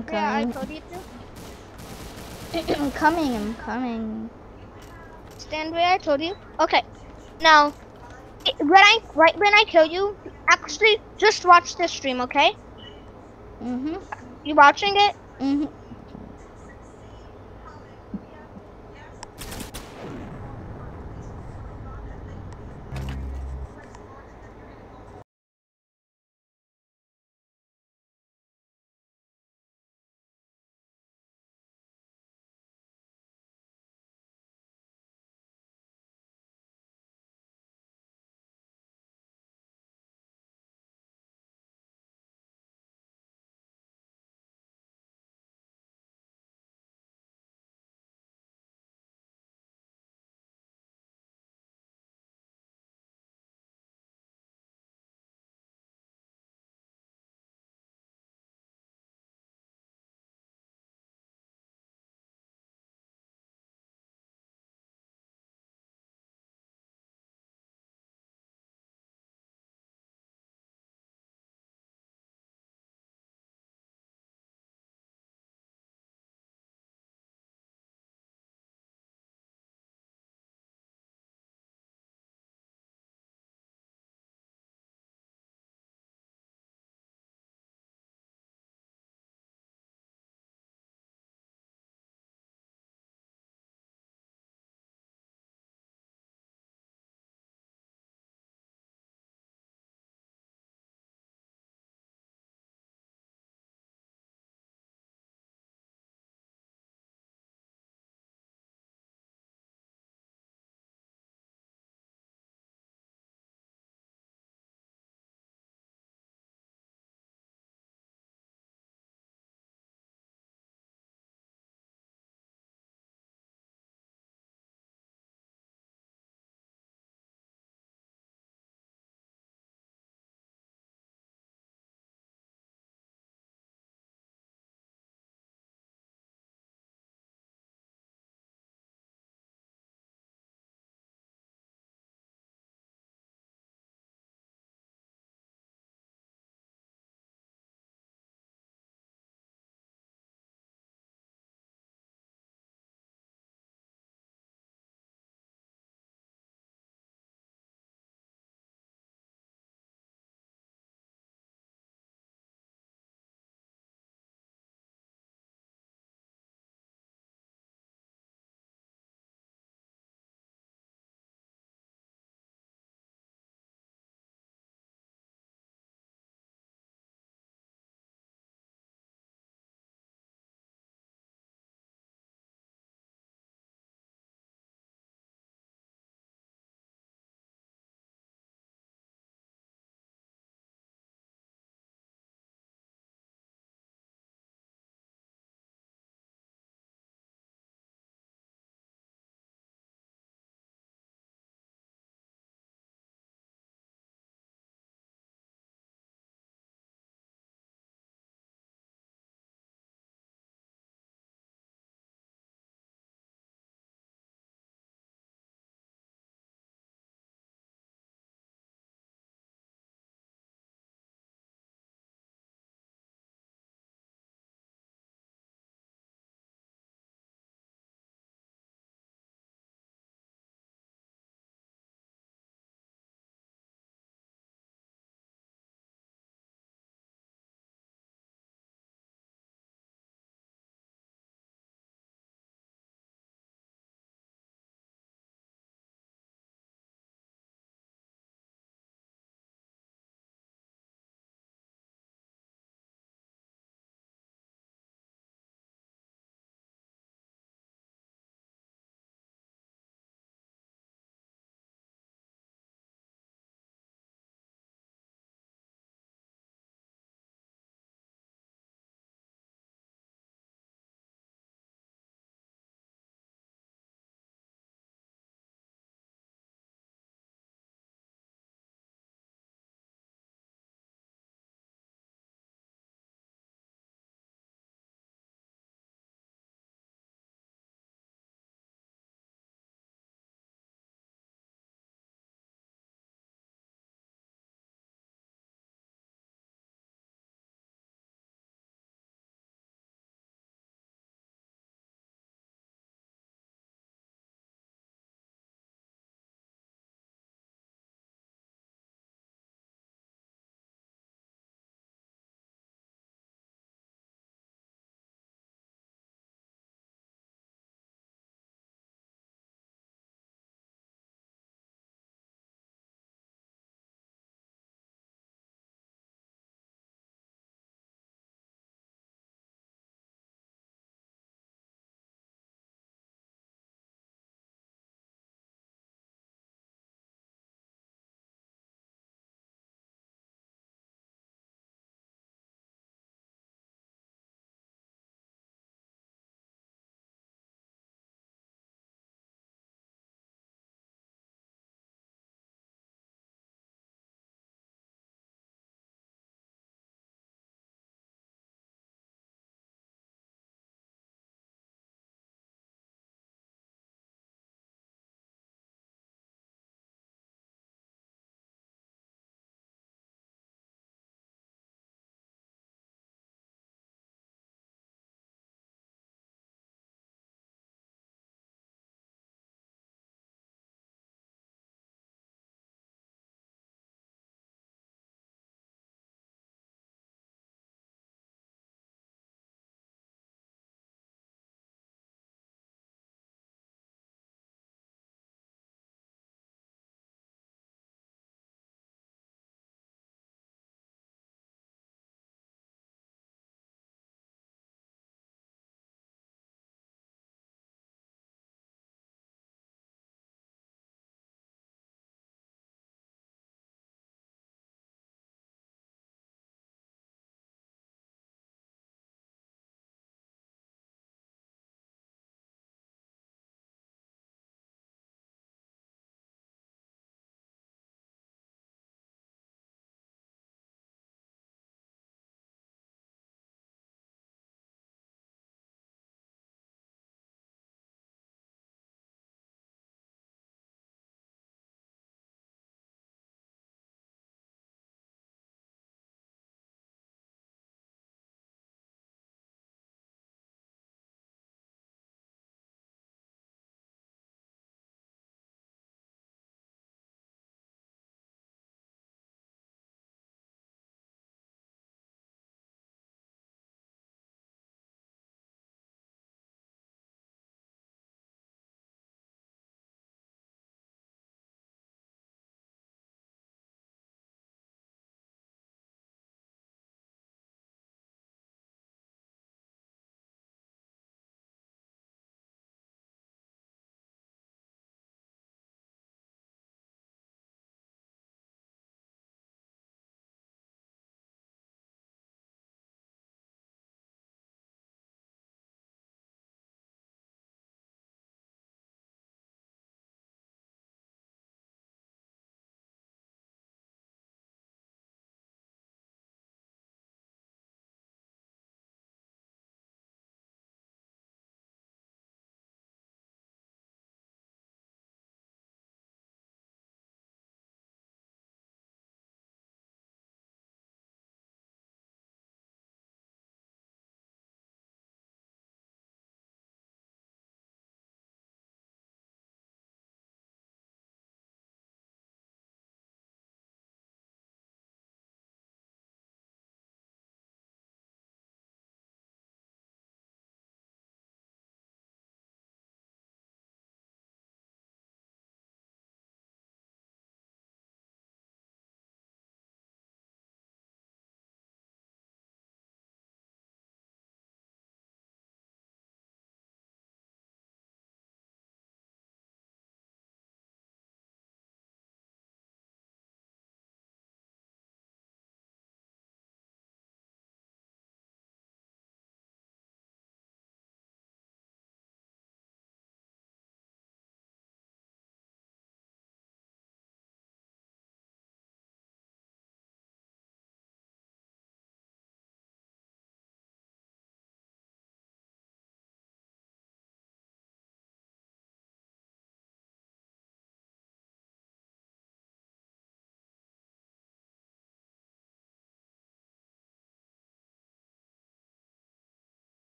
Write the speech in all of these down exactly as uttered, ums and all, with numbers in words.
I'm Yeah, I coming. told you to. I'm coming, I'm coming. Stand where I told you. Okay. Now, i- when I right when I kill you, actually just watch this stream, okay? Mm-hmm. You watching it? Mm-hmm.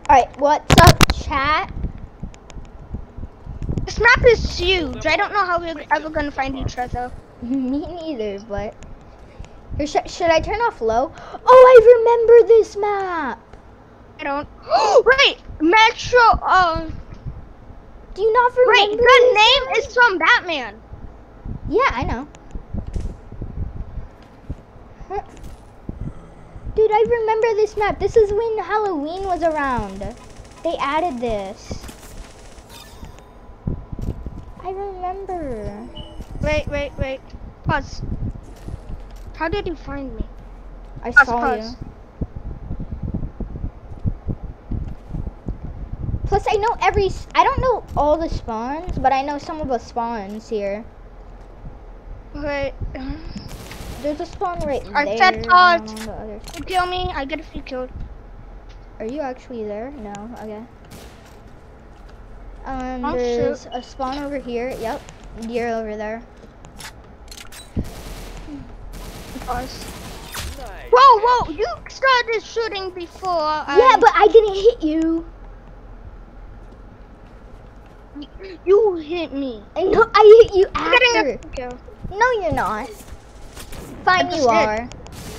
Alright, what's up, chat? This map is huge. I don't know how we're ever gonna find each other. Me neither, but... Here, sh should I turn off low? Oh, I remember this map! I don't. Wait, Metro. Um. Do you not remember? Wait, the name map? Is from Batman. Yeah, I know. Huh. Dude, I remember this map. This is when Halloween was around. They added this. I remember. Wait, wait, wait. Pause. How did you find me? I pause, saw pause. you. Plus, I know every. I don't know all the spawns, but I know some of the spawns here. Wait. There's a spawn right I there. I said pause. The other You kill me, I get a few killed. Are you actually there? No. Okay. Um, I'll there's shoot. a spawn over here. Yep. You're over there. Pause. Whoa, whoa! You started shooting before. I... Yeah, but I didn't hit you. You hit me. I know I hit you I'm getting after. a kill. No, you're not. Fine, I you just are. did.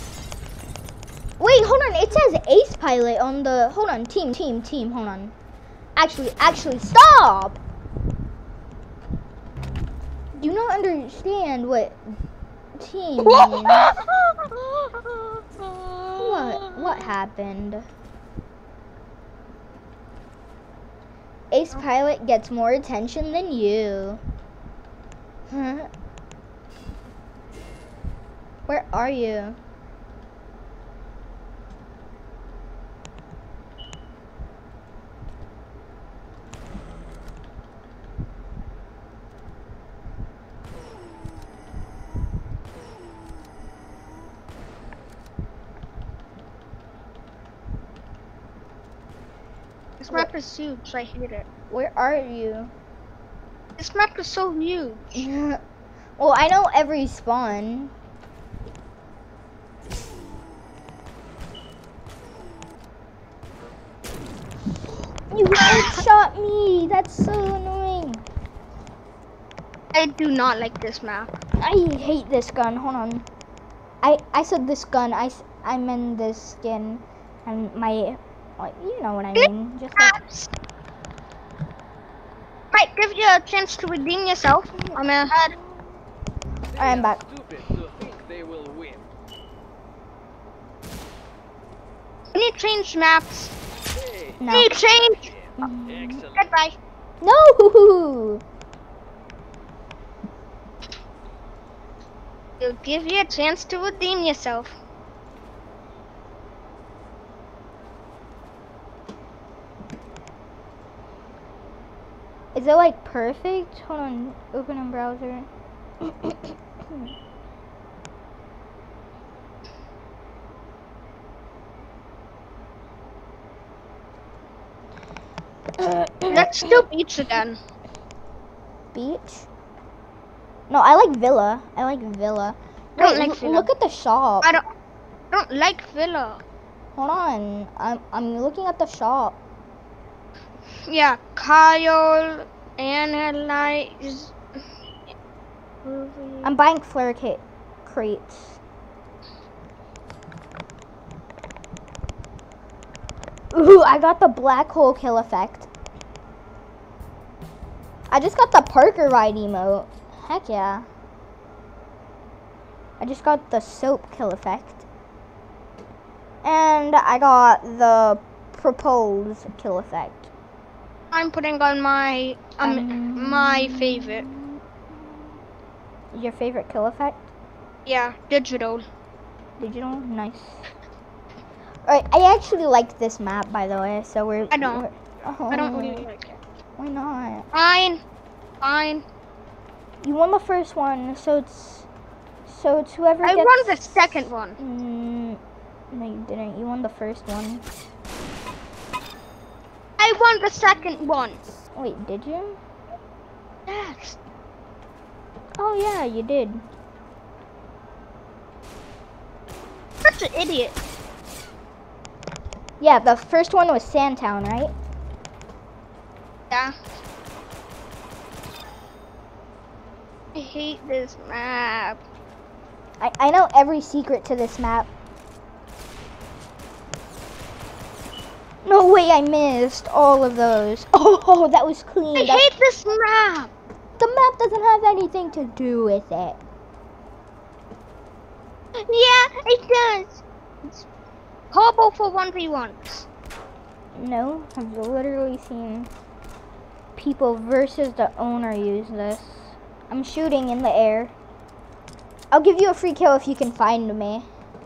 Wait, hold on. It says Ace Pilot on the. Hold on, team, team, team. Hold on. Actually, actually, stop. Do you not understand what team means? What? What happened? Ace Pilot gets more attention than you. Huh? Where are you? This map is huge. I hate it. Where are you? This map is so huge. Well, I know every spawn. You headshot me. That's so annoying. I do not like this map. I hate this gun. Hold on. I I said this gun. I I meant this skin, and my, like, you know what I mean. Just like, might give you a chance to redeem yourself. I'm ahead. I'm back. We need change maps. No. Need change. Mm. Goodbye. No. We'll give you a chance to redeem yourself. Is it like perfect? Hold on. Open in browser. Let's do beach again. Beach? No, I like villa. I like villa. I don't Wait, like l- villa. look at the shop. I don't. I don't like villa. Hold on. I'm I'm looking at the shop. Yeah, Kyle, analyze. I'm buying flare kit crates. Ooh, I got the black hole kill effect. I just got the Parker ride emote. Heck yeah. I just got the soap kill effect. And I got the propose kill effect. I'm putting on my um, Um, my favorite. Your favorite kill effect? Yeah, digital. Digital? Nice. Alright, I actually like this map, by the way, so we're... I don't. we're- oh, I don't really like it. Why not? Fine, fine. You won the first one, so it's... So it's whoever I gets... won the second one. Mm, no, you didn't. You won the first one. I won the second one. Wait, did you? Yes. Oh, yeah, you did. Such an idiot. Yeah, the first one was Sandtown, right? Yeah. I hate this map. I, I know every secret to this map. No way, I missed all of those. Oh, that was clean. I That, hate this map. the map doesn't have anything to do with it. Yeah, it does. It's horrible for one v ones. No, I've literally seen people versus the owner use this. I'm shooting in the air. I'll give you a free kill if you can find me.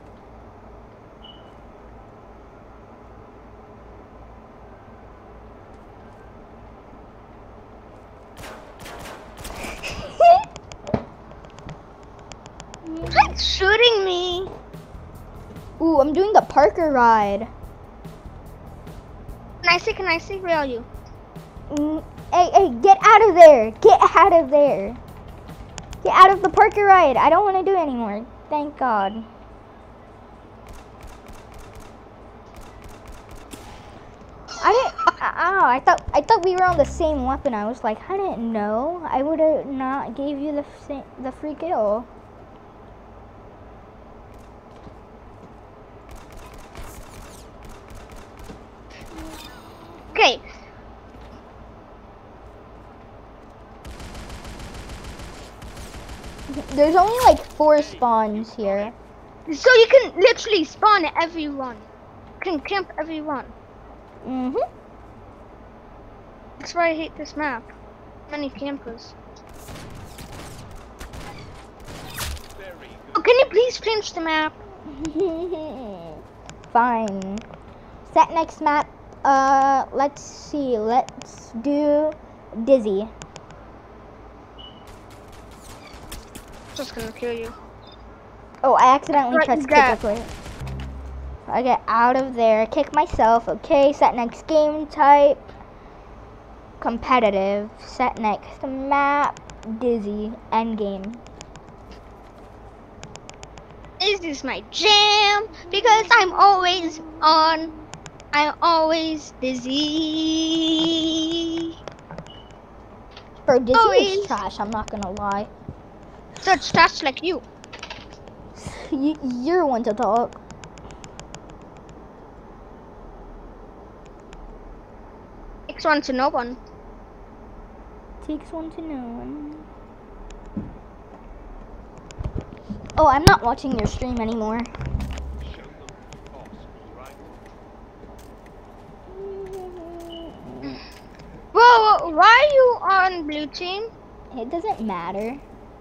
It's shooting me. Ooh, I'm doing the Parker ride. Can I see? Can I see? Where are you? Mm, hey, hey, get out of there. Get out of there. Get out of the Parker ride. I don't want to do it anymore. Thank God. I didn't. Oh, I thought I thought we were on the same weapon. I was like, I didn't know. I would have not gave you the sa- the free kill. Okay. There's only like four spawns here. So you can literally spawn everyone. You can camp everyone. Mhm. That's why I hate this map. Many campers. Oh, can you please change the map? Fine. Set next map. Uh, let's see. Let's do Dizzy. Just gonna kill you. Oh, I accidentally What pressed is kick that? a player. I get out of there. Kick myself. Okay. Set next game type. Competitive. Set next map. Dizzy. End game. This is my jam because I'm always on. I'm always dizzy. Bro, Dizzy Always. is trash. I'm not gonna lie. Such trash like you. You, you're one to talk. Takes one to no one. Takes one to know one. Oh, I'm not watching your stream anymore. Whoa, why are you on blue team? It doesn't matter.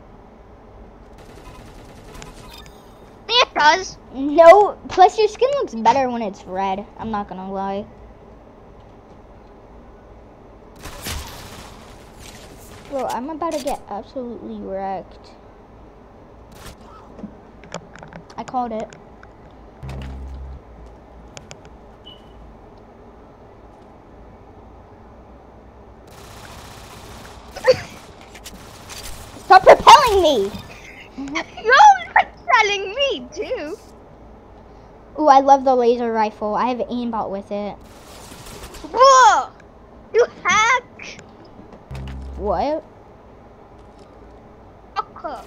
It does. No, plus your skin looks better when it's red. I'm not gonna lie. Bro, I'm about to get absolutely wrecked. I called it. Stop propelling me! You're telling me too. Ooh, I love the laser rifle. I have an aimbot with it. Whoa! You hack. What? Aqua.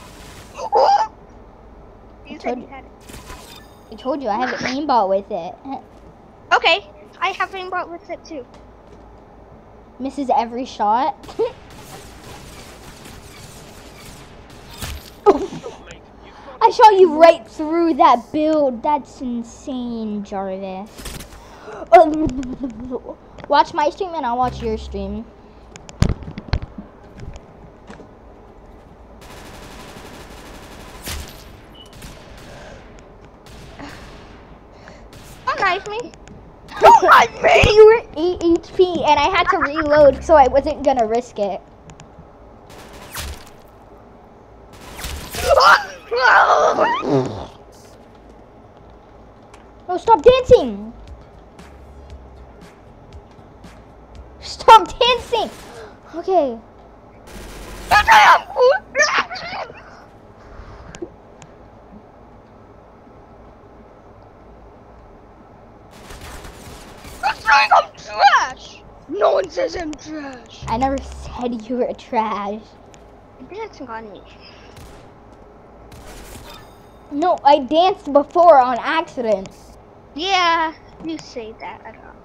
You said you had it. I told you I have an aimbot with it. Okay, I have aimbot with it too. Misses every shot. I shot you right through that build. That's insane, Jarvis. Watch my stream and I'll watch your stream. Don't knife me. Don't knife me. You were eight H P and I had to reload, so I wasn't gonna risk it. Oh, stop dancing! Stop dancing! Okay. saying I'm trash. No one says I'm trash. I never said you were trash. You're dancing on me. No, I danced before on accident. Yeah, you say that a lot.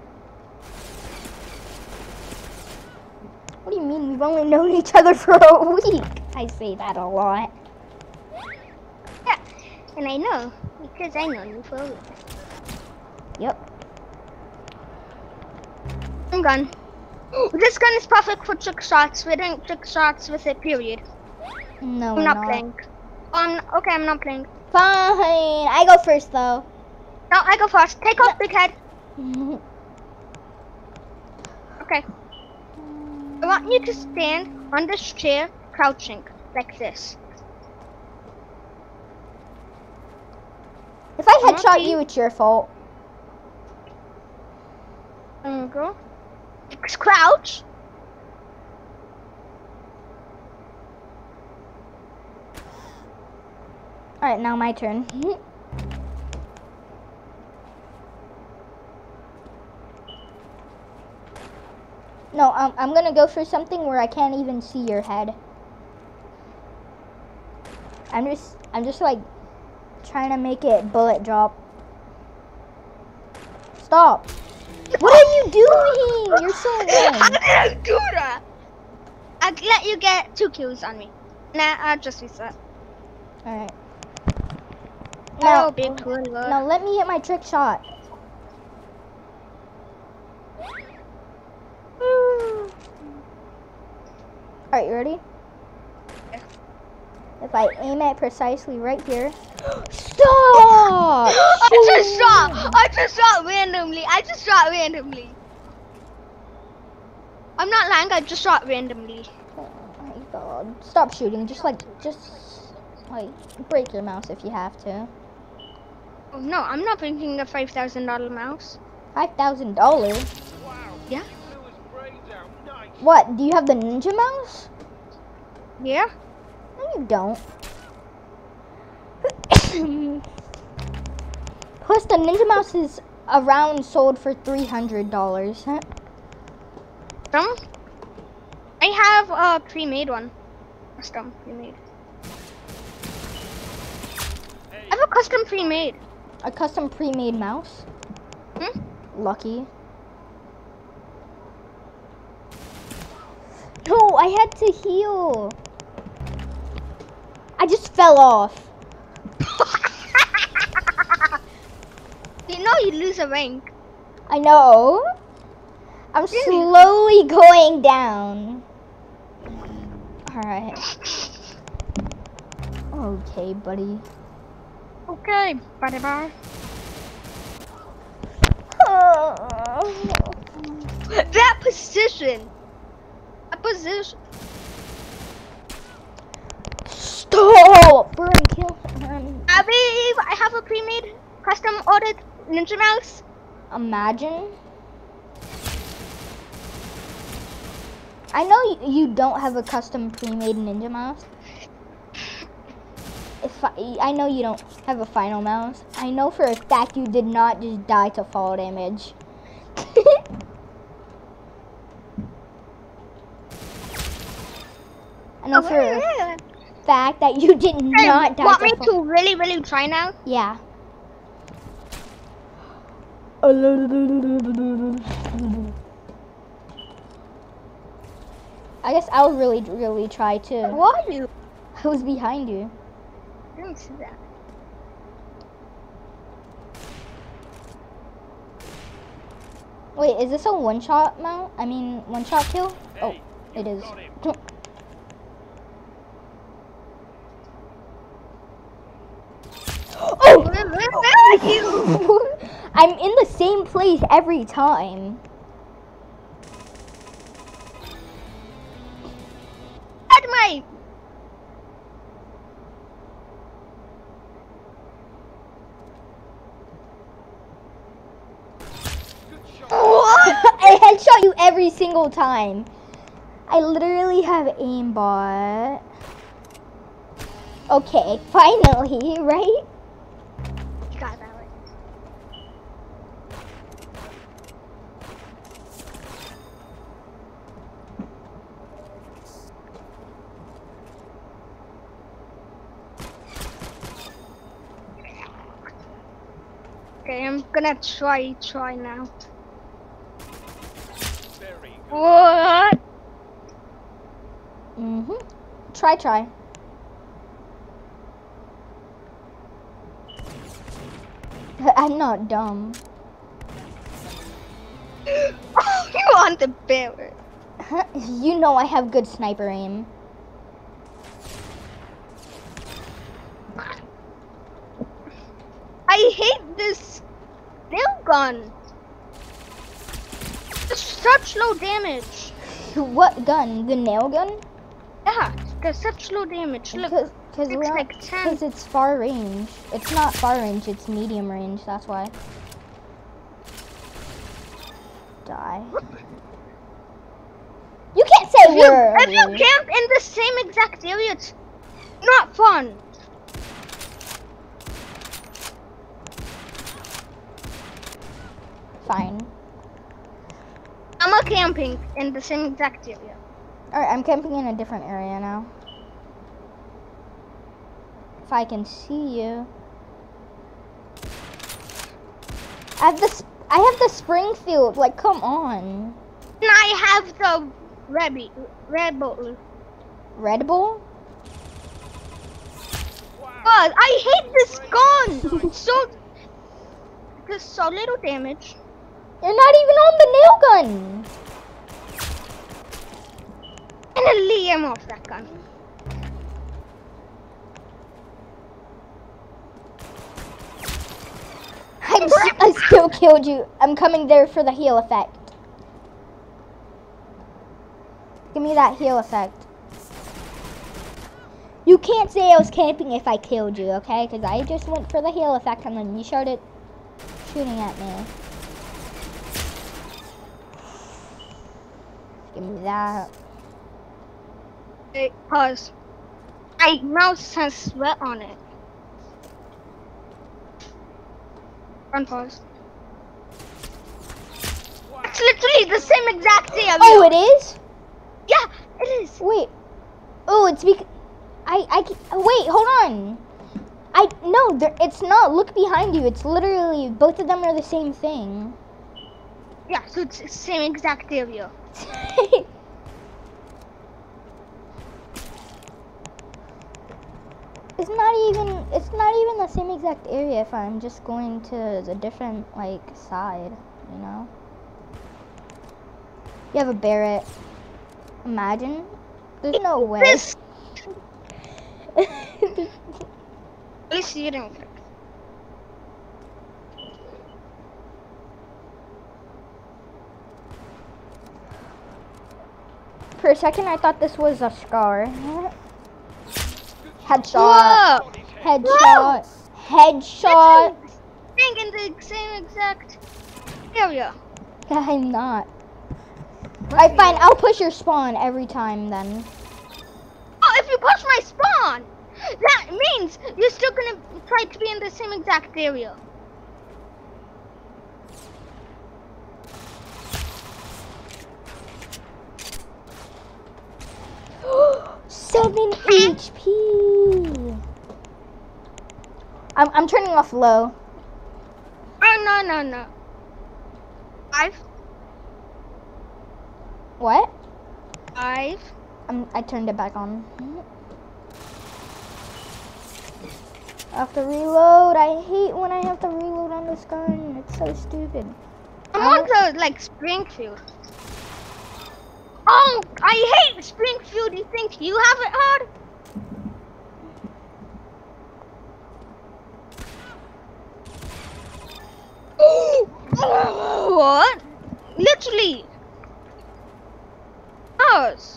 What do you mean? We've only known each other for a week. I say that a lot. Yeah, and I know because I know you for a week. Yep. I'm gone. This gun is perfect for trick shots. We're doing trick shots with it, period. No, I'm we're not, not playing. Um, okay, I'm not playing. Fine. I go first, though. No, I go first. Take off, big head. Okay. I want you to stand on this chair, crouching, like this. If I headshot Okay. you, it's your fault. There you go. Crouch. Alright, now my turn. No, um, I'm gonna go for something where I can't even see your head. I'm just, I'm just like trying to make it bullet drop. Stop! What are you doing? You're so lame. How did I do that? I'll let you get two kills on me. Nah, I'll just reset. All right. Oh, Now, big tool. now let me hit my trick shot. All right, you ready? If I aim it precisely right here. Stop! I just shot! I just shot randomly. I just shot randomly. I'm not lying, I just shot randomly. Oh my god. Stop shooting. Just like, just like break your mouse if you have to. Oh no, I'm not breaking the five thousand dollar mouse. five thousand dollars? Yeah? What? Do you have the Ninja mouse? Yeah? No, you don't. Plus, the Ninja mouse is around sold for three hundred dollars. Huh? Some? I have a pre-made one. Custom pre-made. I have a custom pre-made. A custom pre-made mouse? Hmm? Lucky. No, I had to heal. I just fell off. You know you lose a rank. I know. I'm Really? slowly going down. Alright. Okay, buddy. Okay, bye bye. That position. That position. Stop! Burn, kill. Um, I believe I have a pre-made, custom ordered Ninja mouse. imagine. I know you, you don't have a custom pre-made Ninja mouse. If I, I know you don't have a final mouse. I know for a fact you did not just die to fall damage. I know for a fact that you did Hey, not die want to me fall. to really, really try now? Yeah. I guess I'll really, really try too. What are you? I was behind you. I didn't see that. Wait, is this a one-shot mount? I mean, one-shot kill? Oh, it is. Oh! Where, where, where are you? I'm in the same place every time. At my. I headshot you every single time. I literally have aimbot. Okay, finally, right? You got that right. gonna try, try now. What? Mm-hmm. Try, try. I'm not dumb. Oh, you want the bear? You know I have good sniper aim. I hate this nail gun. It's such low damage. What gun? The nail gun? Yeah, there's such low damage. Look, Cause, cause it's we're- like ten. Cause it's far range. It's not far range, it's medium range, that's why. Die. You can't say If you, we're if you camp in the same exact area, it's not fun. Fine. I'm a camping in the same exact area. Alright, I'm camping in a different area now. If I can see you. I have this I have the Springfield, like come on. And I have the Rebby, Red Bull. Red Bull? God, I hate this gun. so, there's so little damage. You're not even on the nail gun. Finally, I'm off that gun. I'm s I still killed you. I'm coming there for the heal effect. Give me that heal effect. You can't say I was camping if I killed you, okay? Because I just went for the heal effect and then you started shooting at me. Give me that. Wait, pause. My mouse has sweat on it. Unpause. It's literally the same exact thing. Oh, it is? Yeah, it is. Wait. Oh, it's because I I ca- wait. Hold on. I no, there, it's not. Look behind you. It's literally both of them are the same thing. Yeah, so it's the same exact area. It's not even. It's not even the same exact area if I'm just going to the different like side. You know. You have a Barrett. Imagine. There's no way. This. At least you don't. For a second, I thought this was a scar. Headshot. Whoa! Headshot. Headshot. Think in the same exact area. I'm not. Alright, fine. I'll push your spawn every time then. Oh, if you push my spawn, that means you're still gonna try to be in the same exact area. Seven H P. I'm I'm turning off low. Oh no no no. Five. What? Five. I'm, I turned it back on. I have to reload. I hate when I have to reload on this gun. It's so stupid. I'm on the like Springfield. Oh, I hate Springfield. You think you have it hard? What? Literally. Pause.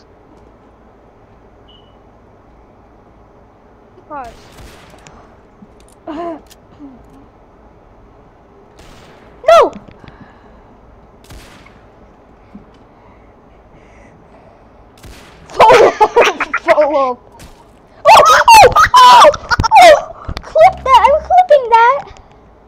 Pause. No! Follow. Oh, oh, oh, oh! Clip that! I'm clipping that!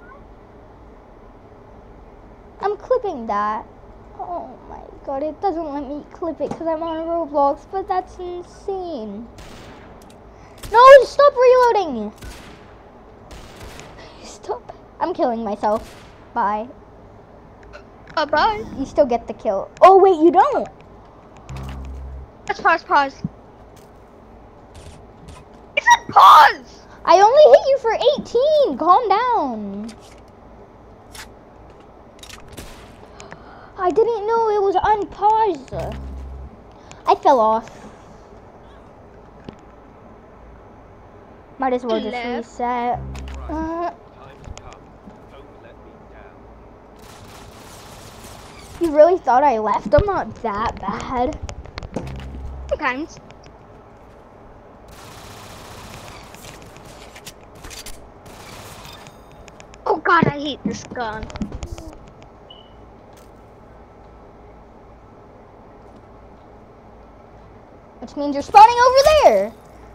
I'm clipping that. Oh my god, it doesn't let me clip it because I'm on Roblox, but that's insane. No, stop reloading! Stop. I'm killing myself. Bye. Uh, bye. You still get the kill. Oh wait, you don't. Let's pause, pause. It said pause! I only hit you for eighteen. Calm down. I didn't know it was unpaused. I fell off. Might as well just Left. reset. Uh, you really thought I left? I'm not that bad. Sometimes. Oh god, I hate this gun. Which means you're spawning over there.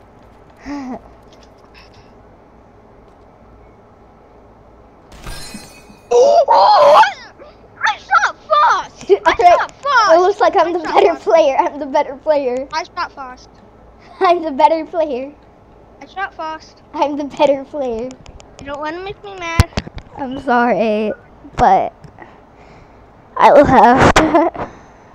Oh, I shot fast! I Alright, shot fast! it looks like I'm I the shot better fast. player. I'm the better player. I shot fast. I'm the better player. I shot fast. I'm the better player. You don't want to make me mad. I'm sorry, but I will have to.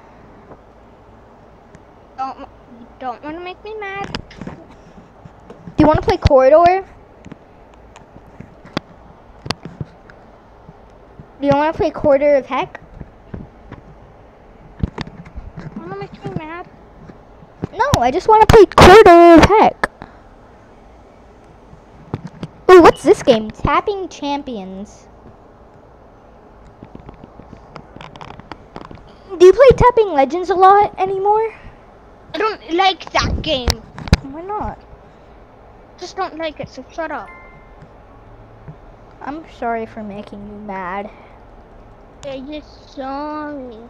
Don't, you don't want to make me mad. Do you want to play corridor? Do you want to play quarter of heck? Want to make me mad? No, I just want to play quarter of heck. Ooh, what's this game? Tapping Champions. Do you play Tapping Legends a lot anymore? I don't like that game. Why not? Just don't like it, so shut up. I'm sorry for making you mad. I'm just sorry.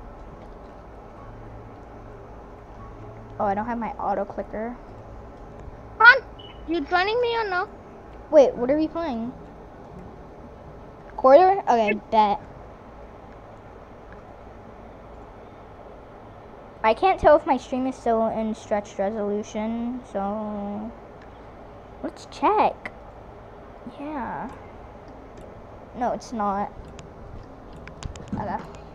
Oh, I don't have my auto clicker. Come on, you joining me or no? Wait, what are we playing? Quarter? Okay, bet. I can't tell if my stream is still in stretched resolution, so let's check. Yeah. No, it's not. Okay.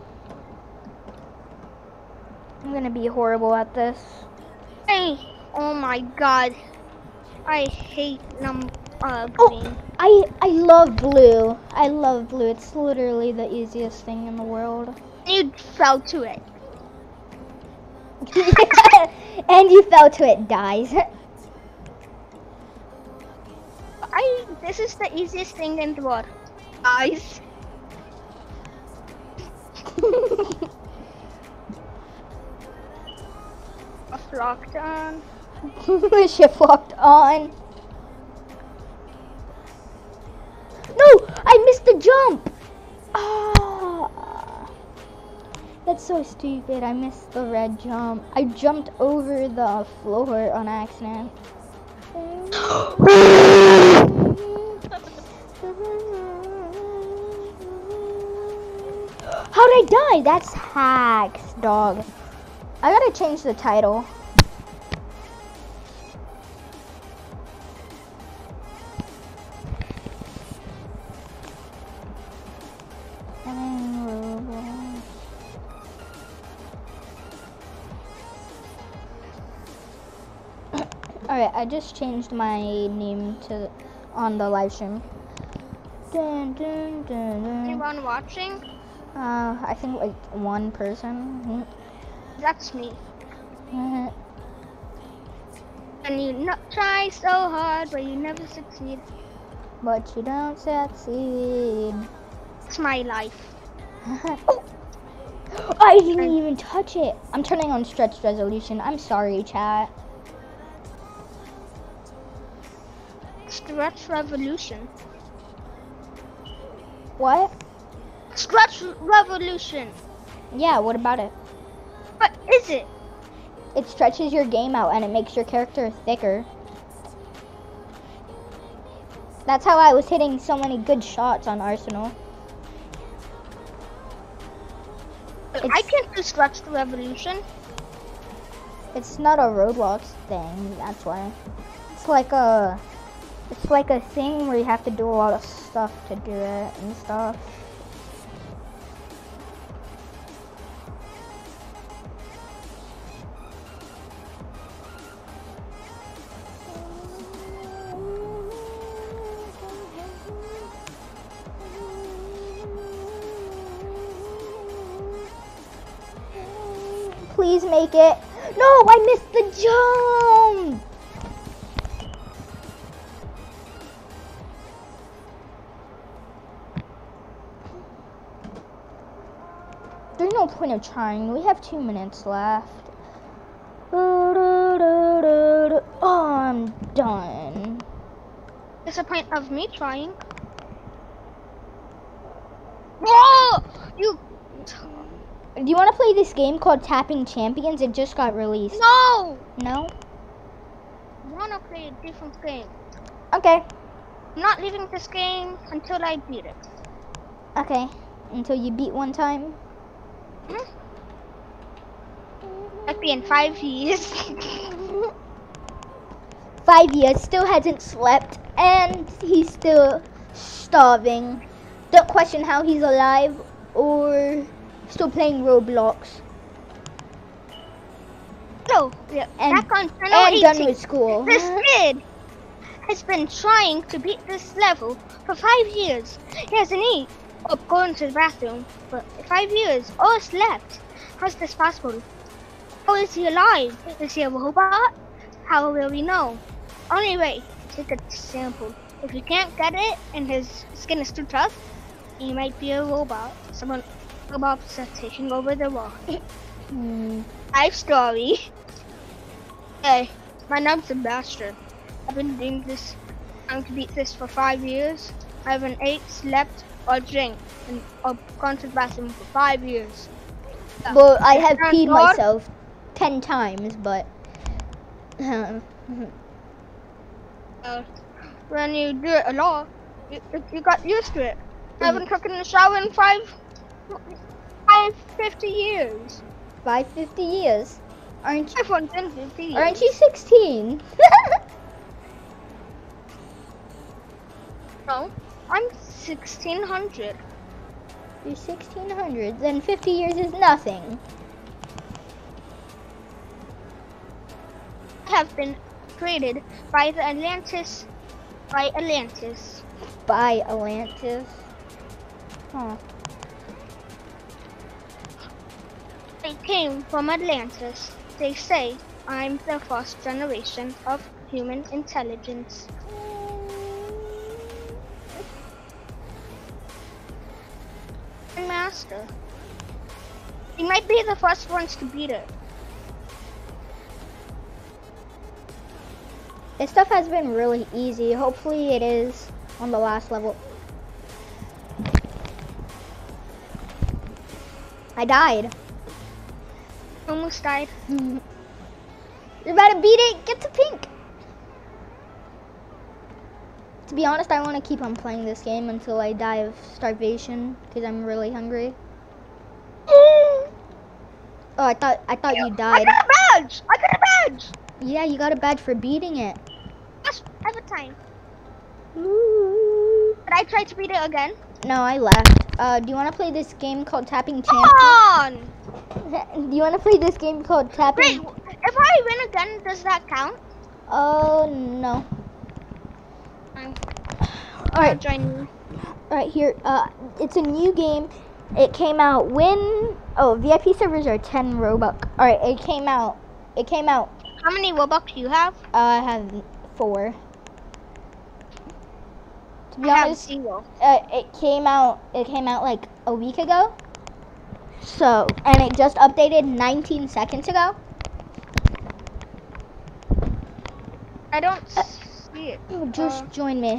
I'm gonna be horrible at this. Hey, oh my god. I hate num uh Oh, green. I I love blue. I love blue. It's literally the easiest thing in the world. You fell to it. And you fell to it, dies. I this is the easiest thing in the world. Guys. A locked on. Shift locked on. No, I missed the jump. Ah, that's so stupid. I missed the red jump. I jumped over the floor on accident. How'd I die? That's hacks, dog. I gotta change the title. Alright, I just changed my name to on the live stream. Dun, dun, dun, dun. Anyone watching? Uh, I think like one person. That's me. Mhm. And you not try so hard, but you never succeed. But you don't succeed. It's my life. Oh, I didn't even touch it. I'm turning on stretched resolution. I'm sorry, chat. Stretch revolution. What? Stretch revolution. Yeah, what about it? What is it? It stretches your game out and it makes your character thicker. That's how I was hitting so many good shots on Arsenal. I can't do stretch revolution. It's not a Roblox thing, that's why. It's like a, it's like a thing where you have to do a lot of stuff to do it and stuff. Please make it. No, I missed the jump. There's no point of trying. We have two minutes left. Oh, I'm done. What's the point of me trying? Whoa! You. Do you want to play this game called Tapping Champions? It just got released. No! No? I want to play a different game. Okay. I'm not leaving this game until I beat it. Okay. Until you beat one time? Hmm? That'd be in five years. Five years, still hasn't slept, and he's still starving. Don't question how he's alive or still playing Roblox. No, yeah, And, back on channel and done eighteen, with school. this kid has been trying to beat this level for five years. He hasn't eaten or gone to the bathroom for five years or slept. How's this possible? How is he alive? Is he a robot? How will we know? Only way, take a sample. If you can't get it and his skin is too tough, he might be a robot. Someone robots are taking over the world. Hmm. Life story. Hey, my name's a bastard. I've been doing this, trying to beat this for five years. I haven't ate, slept, or drank, and or gone to the bathroom for five years. Well, I have Thank peed God. myself ten times, but... Uh, when you do it a lot, you, you got used to it. I haven't taken a shower in five, five fifty years. Five fifty years. Aren't you, Five hundred fifty years. aren't you sixteen? No, I'm sixteen hundred. You're sixteen hundred. Then fifty years is nothing. Have been created by the Atlantis, by Atlantis. By Atlantis. Huh. They came from Atlantis. They say I'm the first generation of human intelligence. And master. We might be the first ones to beat it. This stuff has been really easy. Hopefully it is on the last level. I died. Almost died. You're about to beat it. Get to pink. To be honest, I want to keep on playing this game until I die of starvation because I'm really hungry. Oh, I thought I thought you I died. got a badge! I got a badge! Yeah, you got a badge for beating it. Yes, every time. Ooh. But I tried to beat it again. No, I left. Uh, do you want to play this game called Tapping Come Champions? on! Do you want to play this game called Tapping? Wait, if I win again, does that count? Oh no. I'm All right, join you. all right here. Uh, it's a new game. It came out when. Oh, V I P servers are ten Robux. All right, it came out. It came out. How many Robux do you have? Uh, I have four. To be I have honest, zero. uh, it came out. It came out like a week ago. So, and it just updated nineteen seconds ago. I don't see it. Just Uh, join me.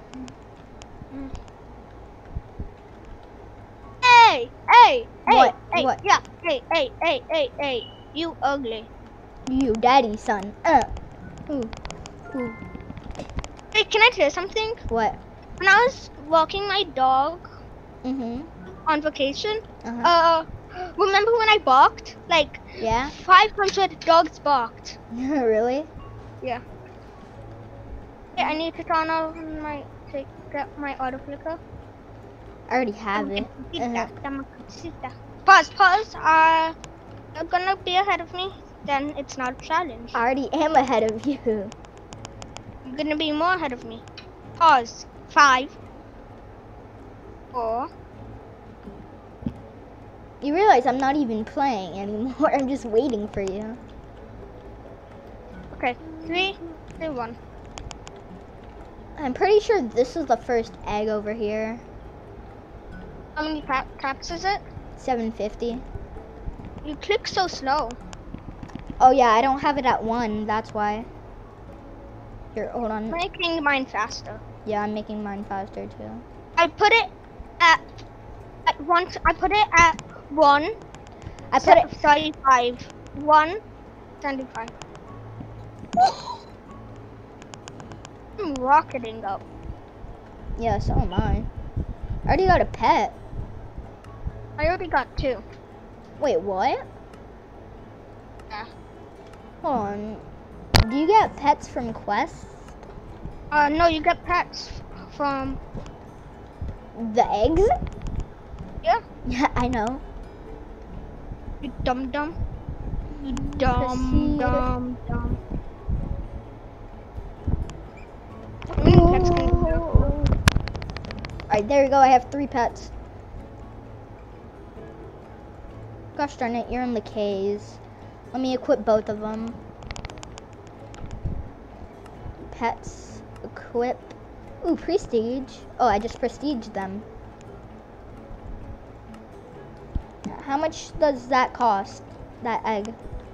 Hey, hey, hey, What? hey, What? yeah, hey, hey, hey, hey, hey, you ugly. You, daddy, son. Uh. Ooh. Ooh. Hey, can I tell you something? What? When I was walking my dog Mhm. on vacation, Uh-huh. uh, remember when I barked? Like, Yeah. five hundred dogs barked. Really? Yeah. Yeah, I need to turn on my, take get my auto flicker. I already have it. Uh-huh. Pause, pause. Uh, you're gonna be ahead of me. Then it's not a challenge. I already am ahead of you. You're gonna be more ahead of me. Pause. Five, four, You realize I'm not even playing anymore. I'm just waiting for you. Okay, three, two, one. I'm pretty sure this is the first egg over here. How many pa caps is it? seven fifty. You click so slow. Oh yeah, I don't have it at one. That's why. Here, hold on. Making mine faster. Yeah, I'm making mine faster too. I put it at at one. I put it at one. I put it. thirty-five. One. seventy-five. I'm rocketing up. Yeah, so am I. I already got a pet. I already got two. Wait, what? Yeah. Hold on. Do you get pets from quests? Uh, no, you get pets from The eggs? yeah. Yeah, I know. You dumb dumb. You dumb Proceed. dumb dumb. How many pets can you have? Alright, there we go. I have three pets. Gosh darn it, you're in the K's. Let me equip both of them. Pets, equip. Ooh, prestige. Oh, I just prestiged them. How much does that cost? That egg?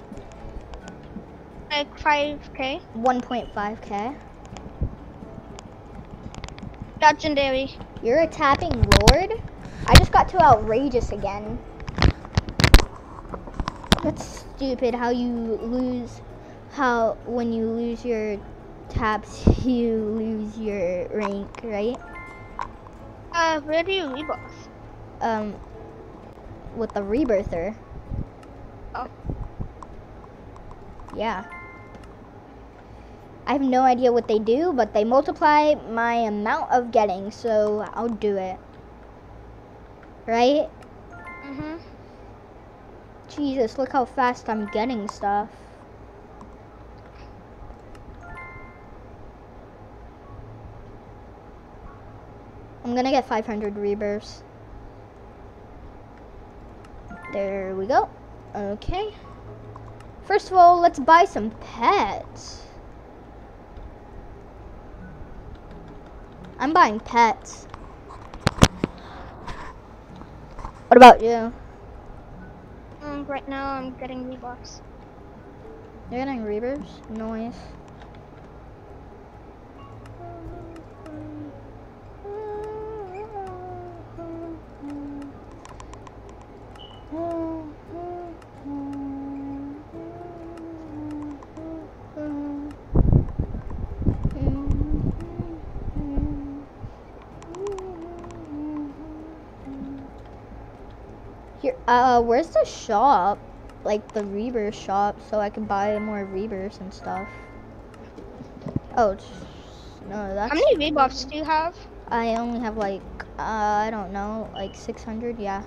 Like five K. one point five K. Legendary. You're a tapping lord? I just got to outrageous again. That's stupid how you lose, how when you lose your taps, you lose your rank, right? Uh, where do you rebirth? Um, with the rebirther. Oh. Yeah. I have no idea what they do, but they multiply my amount of getting, so I'll do it. Right? Mhm. Jesus, look how fast I'm getting stuff. I'm gonna get five hundred rebirths. There we go. Okay. First of all, let's buy some pets. I'm buying pets. What about you? Um, right now I'm getting rebirths. You're getting rebirths? Nice. Here, uh, where's the shop? Like the rebirth shop, so I can buy more rebirths and stuff. Oh, it's, no, that's. How many rebirths do you have? I only have like, uh, I don't know, like six hundred, yeah.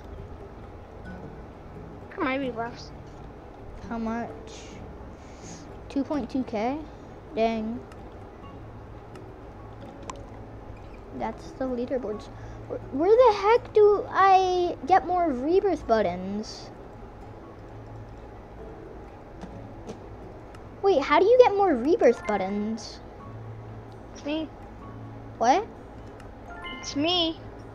Look at my rebirths. How much? two point two K? Dang. That's the leaderboards. Where, where the heck do I get more rebirth buttons? Wait, how do you get more rebirth buttons? It's me. What? It's me.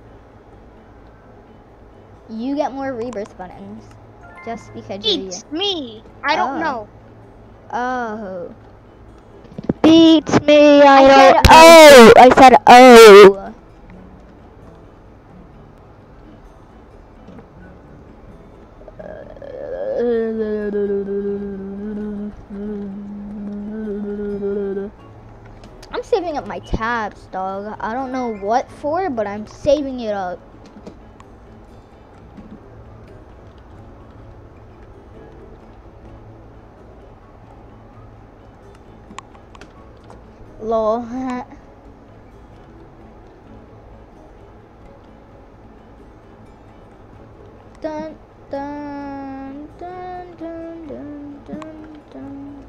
You get more rebirth buttons. Just because you're It's me. I don't Oh. know. Oh. Beats me. I, I said don't oh. I said oh. I'm saving up my tabs, dog. I don't know what for, but I'm saving it up. Lol. Dun dun dun dun dun dun dun.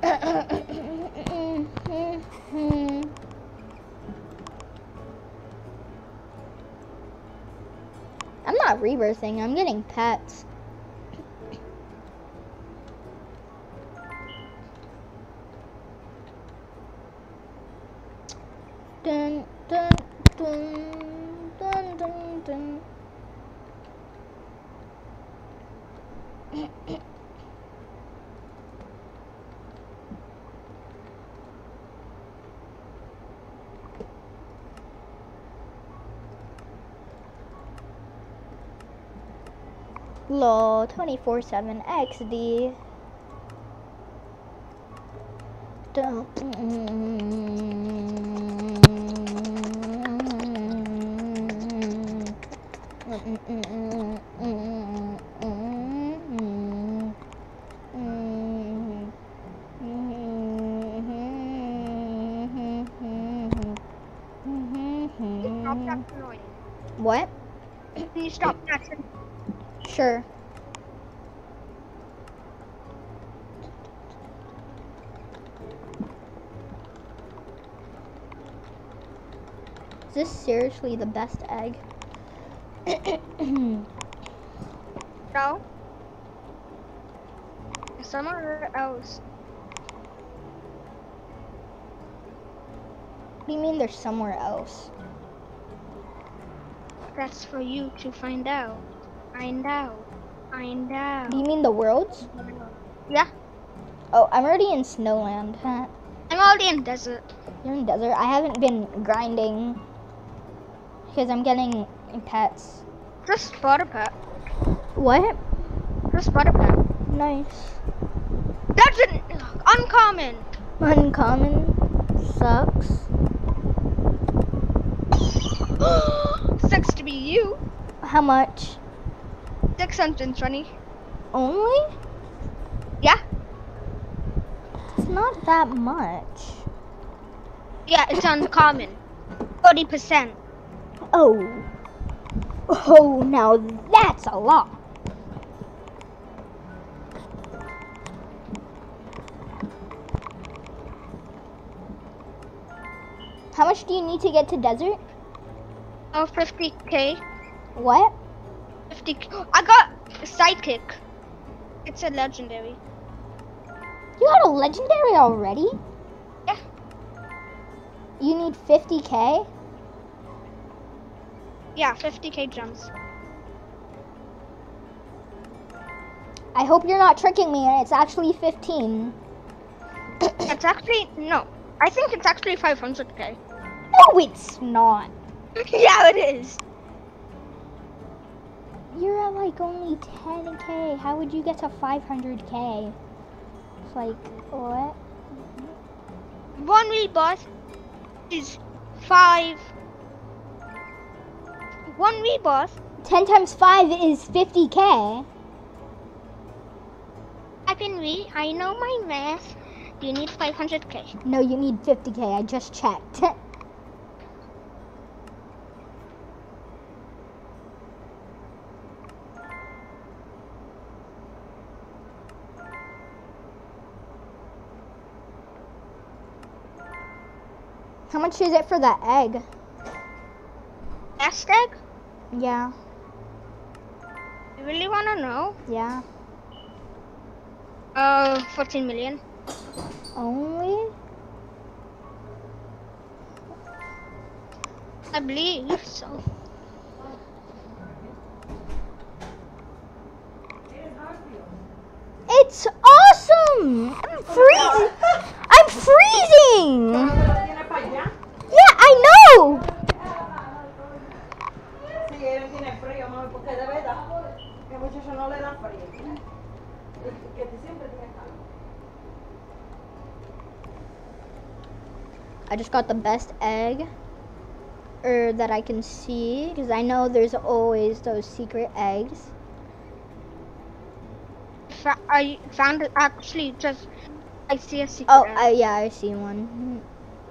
I'm not rebirthing, I'm getting pets. Dun, dun, dun, dun, dun, dun. Lol, twenty-four seven X D. Dun, Stop that noise. What? Can you stop that? Sure. Is this seriously the best egg? No. Somewhere else. What do you mean there's somewhere else? That's for you to find out. Find out. Find out. Do you mean the worlds? Yeah. Oh, I'm already in Snowland. Huh? I'm already in desert. You're in desert. I haven't been grinding because I'm getting pets. Just bought a pet. What? Just bought a pet. Nice. That's an uncommon. Uncommon. Sucks. Sucks to be you. How much? six hundred twenty. Only? Yeah. It's not that much. Yeah, it's uncommon. forty percent. Oh. Oh, now that's a lot. How much do you need to get to desert? Oh, fifty K. What? fifty K. I got a sidekick. It's a legendary. You got a legendary already? Yeah. You need fifty K? Yeah, fifty K gems. I hope you're not tricking me and it's actually fifteen. It's actually, no. I think it's actually five hundred K. No, it's not. Yeah, it is. You're at like only ten K. How would you get to five hundred K? It's like, what? One rebirth is five. One rebirth. ten times five is fifty K. I can read. I know my math. Do you need five hundred K? No, you need fifty K. I just checked. How much is it for that egg? Nest egg? Yeah, You really want to know? yeah. Uh, fourteen million. Only? I believe so. It's awesome! I'm freezing! I'm freezing! Yeah, I know! I just got the best egg er, that I can see, because I know there's always those secret eggs. Fa I found it actually just. I see a secret. Oh, egg. uh, yeah, I see one.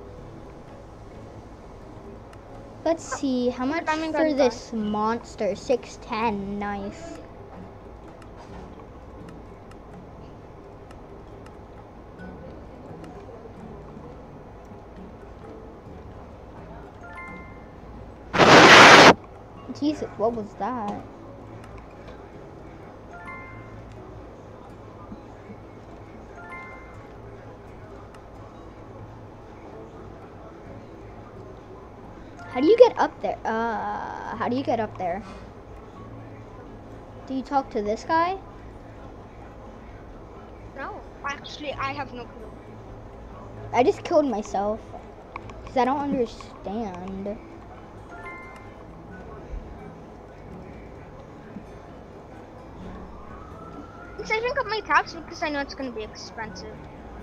Let's see, how much diamond for gun this monster? six ten, nice. Jesus, what was that? How do you get up there? Uh, how do you get up there? Do you talk to this guy? No, actually, I have no clue. I just killed myself because I don't understand. I'm saving up my tax because I know it's gonna be expensive.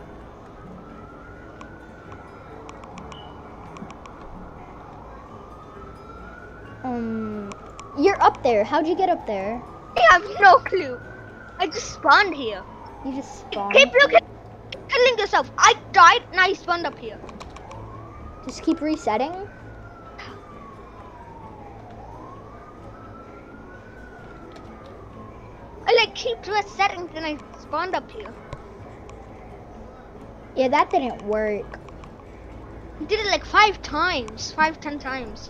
Um, you're up there. How'd you get up there? I have no clue. I just spawned here. You just spawned. Keep looking, killing yourself. I died and I spawned up here. Just keep resetting. I like keep resetting and I spawned up here. Yeah, that didn't work. I did it like five times, five, ten times.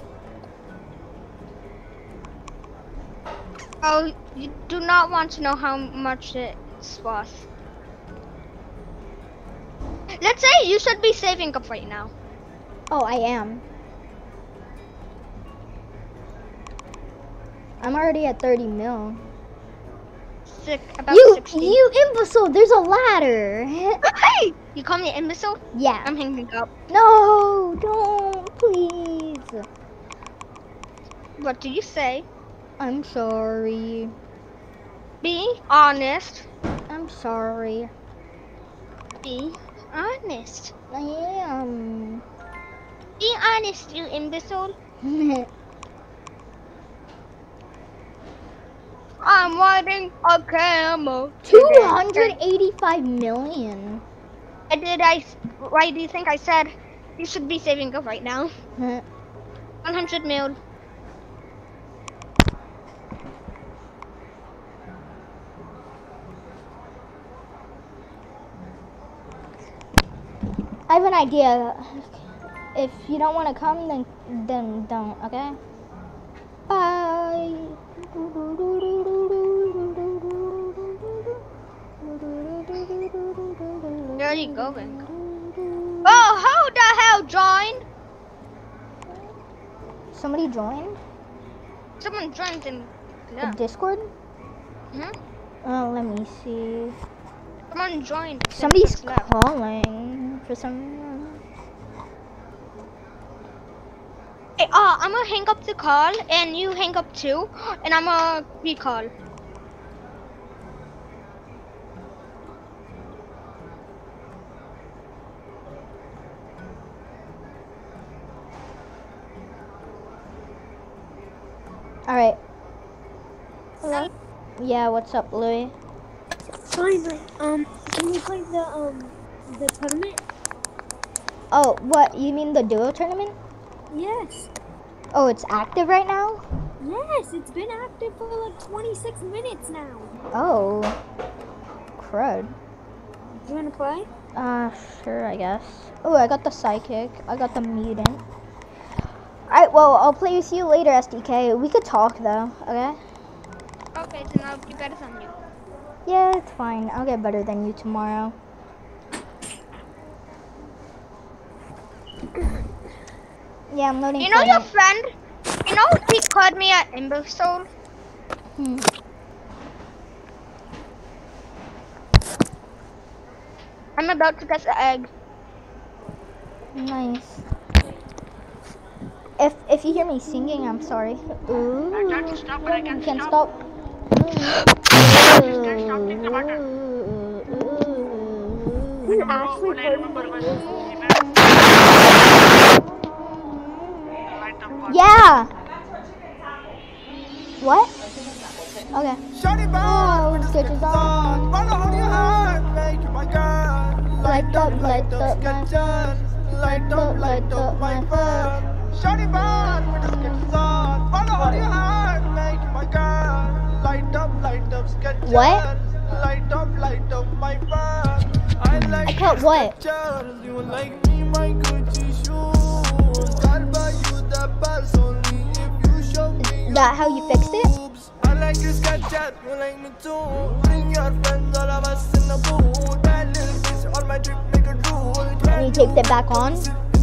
Oh, you do not want to know how much it's worth. Let's say you should be saving up right now. Oh, I am. I'm already at thirty mil. Sick, about You, sixty. you imbecile! There's a ladder. Hey! You call me imbecile? Yeah. I'm hanging up. No, don't, please. What do you say? I'm sorry. Be honest. I'm sorry. Be honest. I am. Be honest, you imbecile. I'm riding a camel. two hundred eighty-five million. I did I? Why do you think I said you should be saving up right now? one hundred mil. I have an idea. If you don't want to come, then then don't. Okay. Bye. Where are you going? Oh, how the hell joined? Somebody joined Someone joined in. Yeah. the Discord. Hmm? Oh, let me see. Someone joined. Somebody's left. calling for some. Hey, uh, I'm gonna hang up the call, and you hang up too, and I'm gonna recall. All right. Hello. Yeah. What's up, Louis? Finally, um, can you play the um the tournament? Oh, what? You mean the duo tournament? Yes. Oh, it's active right now? Yes, it's been active for like twenty-six minutes now. Oh. Crud. Do you wanna play? Uh, sure, I guess. Oh, I got the psychic. I got the mutant. Alright, well, I'll play with you later, S D K. We could talk, though, okay? Okay, then I'll be better than you. Yeah, it's fine. I'll get better than you tomorrow. Yeah, I'm loading. You know your Fortnite. friend? You know he called me an imbecile? Hmm. I'm about to get the egg. Nice. If if you hear me singing, I'm sorry. Ooh. I tried to stop, but I can't Can't stop. stop. Just can't stop thinking about it. You Tomorrow, actually when I played remember when Fortnite? we met, light up one. Yeah. What? Okay. Shawty ball, Oh, switches on. follow on your heart, make you my girl. Light up, light up, my sketches, light up, light up my heart. Shawty ball, with the sketches on, follow on your heart, make you my girl. Light up, light up sketches. What? Light up, light up my heart. I like I cut what? sketches, you like me, my Gucci shoes. I'll buy you the best only if you show me. that how you fixed it? I like this cat chat, you like me too. Bring your friends, all of us in the booth. Bad little bitch, all my drip make a rule. And you taped it back on?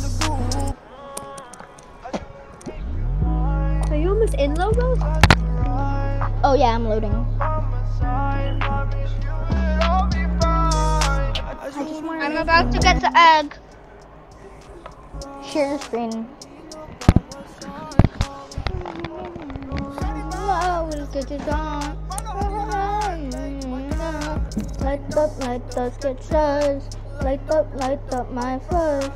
Are you almost in, Logo? Oh yeah, I'm loading. I'm about to get the egg. Share screen. Oh, we'll get it on. Light up, light up, sketches. Light up, light up my fuzz.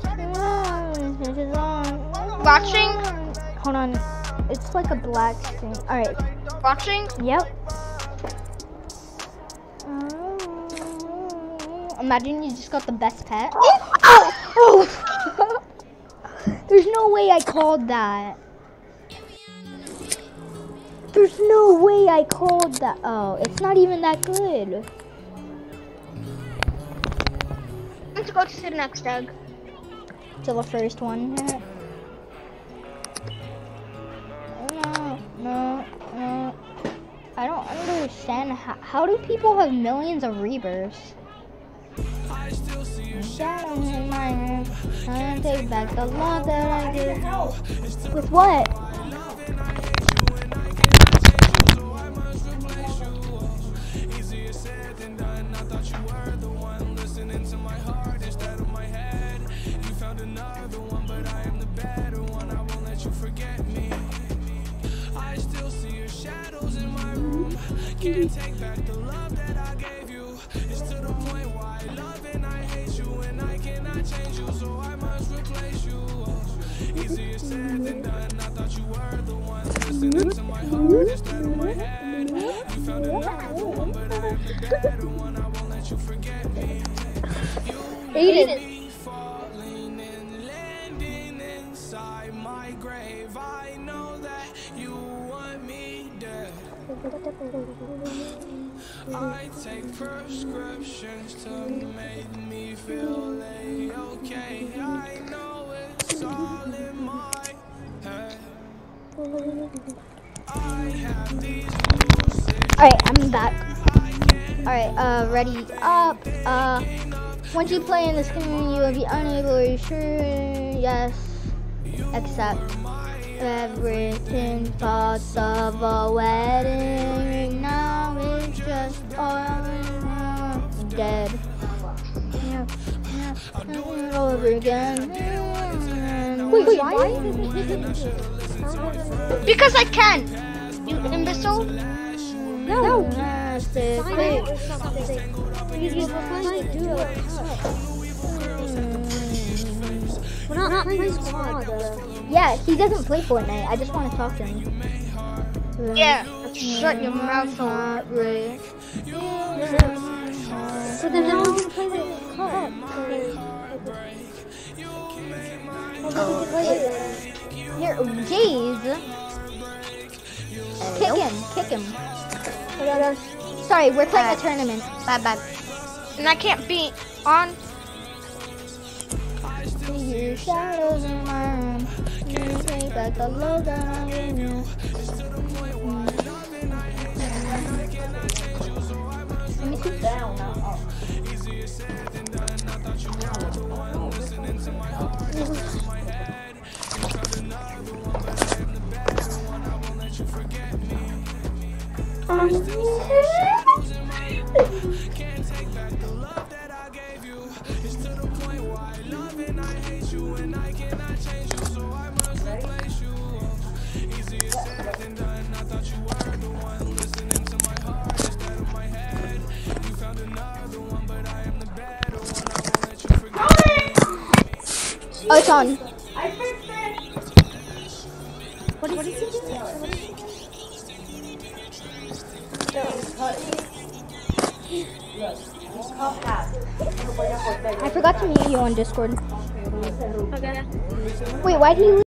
Watching? Hold on. It's like a black screen. Alright. Watching? Yep. Imagine you just got the best pet. Oh! Oh! There's no way I called that. There's no way I called that. Oh, it's not even that good. Let's go to the next egg. To the first one. No, no, no. I don't understand. How, how do people have millions of rebirths? Shadows in my room. I take back the love that I did. With what? Can't take back the love that I gave you. It's to the point why I love and I hate you, and I cannot change you, so I must replace you. Easier said than done. I thought you were the one listening to my heart instead of my head. You found another one, but I'm the better one. I won't let you forget me. You made me falling and landing inside my grave. I know that you want me dead. I take prescriptions to make me feel A-okay. I know it's all in my head. I have these lucid. Alright, I'm back. Alright, uh, ready up. Uh, once you play in this game, you will be unable to sure. Yes, except everything thoughts of a wedding. Now it's just all dead. Yeah, yeah, over again. Wait, wait, why? Because I can. You imbecile. No. No. Wait. You just trying to do a cup. We're not playing squad, though. Yeah, he doesn't play Fortnite. I just want to talk to him. Yeah. Shut your mouth. Not really. So then how do we play the cup? Here, jeez. Kick him, kick him. Sorry, we're playing a tournament. Bye bye. And I can't be on. Your shadows in my room. You take back the love that I gave you. Let me sit down now. Can't take back the love that I gave you. It's to the point why I love and I hate you, and I cannot change you, so I must replace you. Easier said than done. I thought you were the one listening to my heart instead of my head. You found another one, but I am the better one. I won't let you forget me. Oh, it's on. I fixed it. What did you do? I forgot to mute you on Discord. Okay. Wait, why did he leave?